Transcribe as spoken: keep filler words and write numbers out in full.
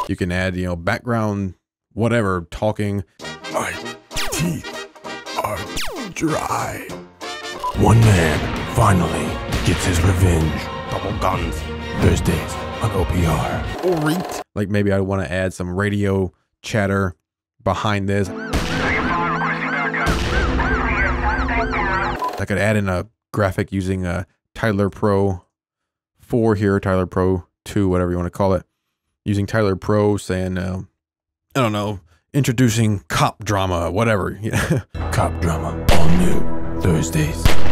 You can add, you know, background, whatever, talking. My teeth are dry. One man finally gets his revenge. Double guns. Thursdays on O P R. Like maybe I want to add some radio chatter behind this. I could add in a graphic using a Tyler Pro four here, Tyler Pro two, whatever you want to call it. Using Tyler Pro saying, uh, I don't know, introducing cop drama, whatever. Yeah. Cop drama, all new Thursdays.